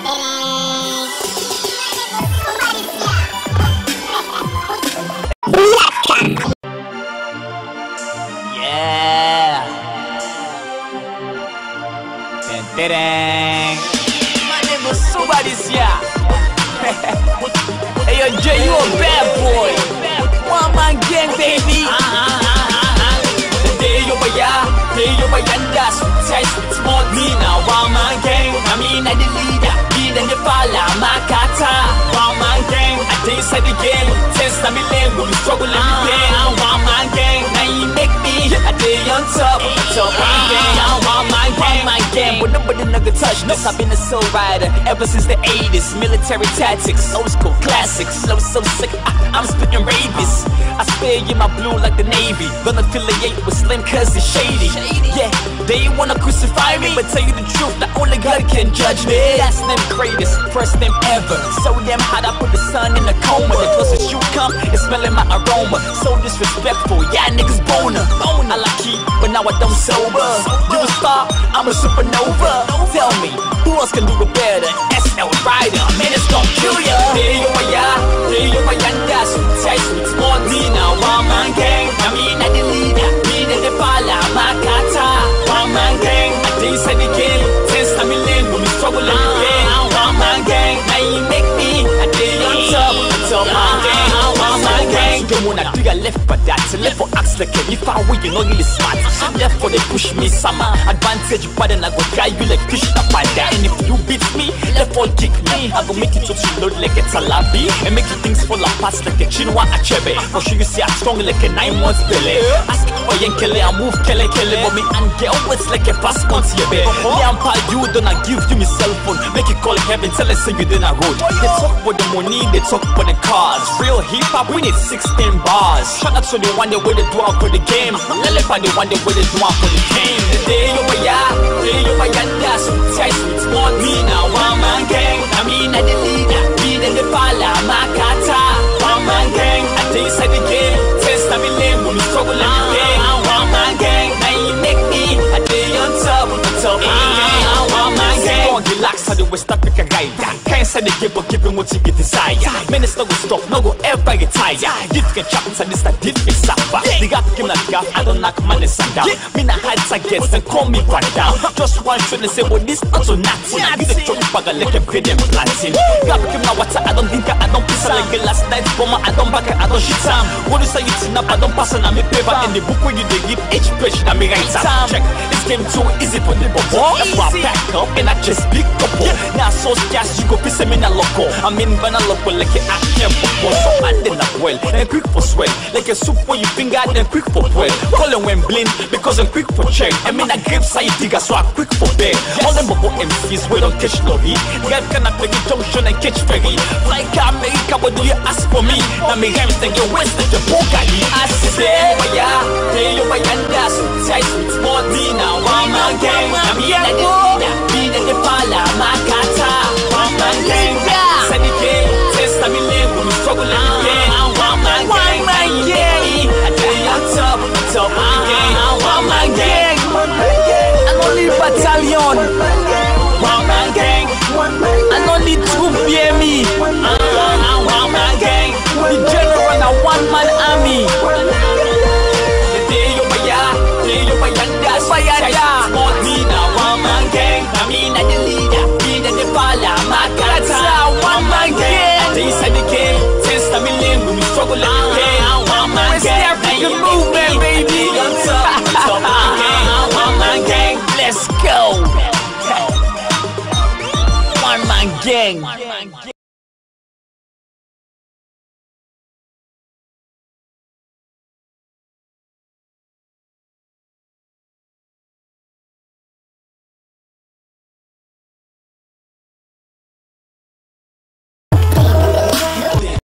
Yeah. My name is Subadisia. Hey yo, Jay, you a bad boy. One man gang, baby. Today you by yanda, sweet small Nina. One man gang, I mean I the leader. Lead and the falla, Makata. One man gang, I taste the game. Test me lane, we struggle every day. One man gang, now you make me a day on top. So one gang, one man gang, but nobody never touch this. I've been a soul rider ever since the 80s. Military tactics, old school classics. Flow so sick, I'm spitting rabies. I spare you my blue like the Navy. Don't affiliate with Slim cause it's shady. Yeah, they wanna crucify me, but tell you the truth, that only God can judge me. Last name greatest, first name ever. So damn hot, I put the sun in a coma. The closest you come is smelling my aroma. So disrespectful, yeah niggas boner. I like heat, but now I don't sober. You a star, I'm a supernova. Tell me, who else can do it better? SL Rider, man it's gon' kill ya. Hey yo my yanda, sweet small Nina. One man gang, I mean I the leader. Me and the falla, Makata. One man gang, I taste the game. Test me lane, when we struggle every day. One man gang, now you make me a day on top. One man gang. You wanna do your left for that, left for axe like if I win you know you smart. Left for they push me summer advantage, but then I go try you like fish up by that. And if you beat me, left for kick me. I go make it to load like a talabi and make you things fall apart like a chinwa achebe. For sure you see I'm strong like a 9 months belly. Ask for yankele, I move kele, but me and get always like a pass on to your bed. Yampa you don't I give you me cell phone, make it call heaven, tell us you did a road. They talk for the money, they talk for the cars. Real hip hop, we need 16 bars. Shout out to the one that with the do out for the game. Lele for the one that with the do out for the game. The day you by yanda, sweet small Nina. One man gang, I mean I the leader. Lead and the falla, Makata. One man gang, I taste the game. Test me lane, when we struggle every day. One man gang, now you make me a day on top. One man gang. Relax how the West Africa guy. Can't say the give but giving what you get desire. Minister will stop, no go ever get tired. Different chapters and this that different suffer. The gap give me gap, I don't knock man and down. Me na heights against and call me back down. Just one trying to say well this not so nothing. I get the truck bag like a bread and planting. Gap give me water, I don't think I don't piss like the last night bomber. I don't back I don't shit time. What you say you tin up, I don't pass on me paper. In the book when you they give each page that me right time. Check, this game too easy for the bubble. That's why I pack up and I just pick up. Now so scarce you go piss me na loco. I mean when I loco like a action football. So I did not well and quick for swell. Like a soup when you finger then quick for well. Call them when blind because I'm quick for check. I mean I grip side digger so I quick for bed. All them bubble MCs we don't catch no heat. God cannot play the junction and catch ferry. Like America what do you ask for me? Now me rhymes then get west like the Bugatti. I say hey yo my yanda, sweet small Nina. One man gang, I mean I the leader. Lead and the falla, Makata. One man gang, say the game. Test me lane when we struggle every day. One man gang, I tell you on top of the game. One man gang, I'm only battalion. One man gang, I'm only troop BME. One man gang, the general a one man army. The day you by yanda, small Nina. One man gang, I mean I the leader. Lead and the falla, Makata. One man gang, they said the game. Test me lane when we struggle every day. One man gang, African movement, baby. One man gang, let's go. One man gang.